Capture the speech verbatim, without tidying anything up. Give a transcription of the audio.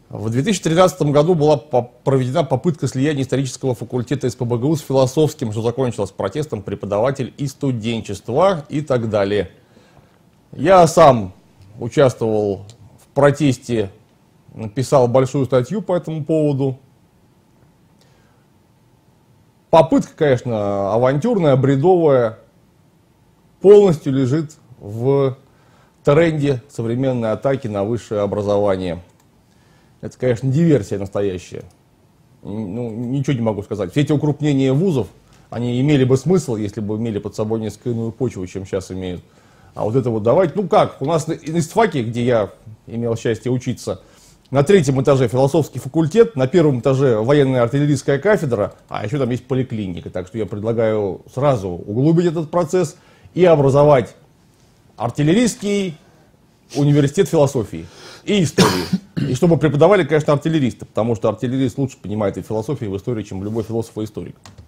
В две тысячи тринадцатом году была проведена попытка слияния исторического факультета эс пэ бэ гэ у с философским, что закончилось протестом преподавателей и студенчества и так далее. Я сам участвовал в протесте, написал большую статью по этому поводу. Попытка, конечно, авантюрная, бредовая, полностью лежит в тренде современной атаки на высшее образование. Это, конечно, диверсия настоящая. Ну, ничего не могу сказать. Все эти укрупнения вузов, они имели бы смысл, если бы имели под собой несколько иную почву, чем сейчас имеют. А вот это вот давайте, ну как, у нас на ИСТФАКе, где я имел счастье учиться, на третьем этаже философский факультет, на первом этаже военная артиллерийская кафедра, а еще там есть поликлиника. Так что я предлагаю сразу углубить этот процесс и образовать артиллерийский университет философии и истории. И чтобы преподавали, конечно, артиллеристы, потому что артиллерист лучше понимает и философию, и в истории, чем любой философ и историк.